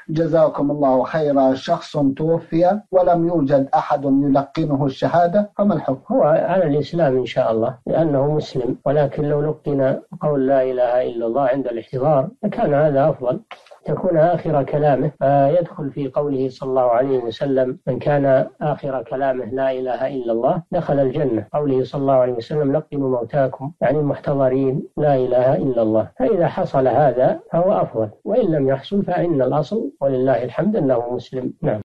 جزاكم الله خيرا. شخص توفي ولم يوجد أحد يلقنه الشهادة، فما الحكم؟ هو على الإسلام إن شاء الله لأنه مسلم، ولكن لو لقن قول لا إله إلا الله عند الاحتضار لكان هذا أفضل، تكون آخر كلامه، فيدخل في قوله صلى الله عليه وسلم من كان آخر كلامه لا إله إلا الله دخل الجنة. قوله صلى الله عليه وسلم لقنوا موتاكم يعني المحتضرين لا إله إلا الله. فإذا حصل هذا فهو أفضل، وإن لم يحصل فإن الأصل ولله الحمد أنه مسلم. نعم.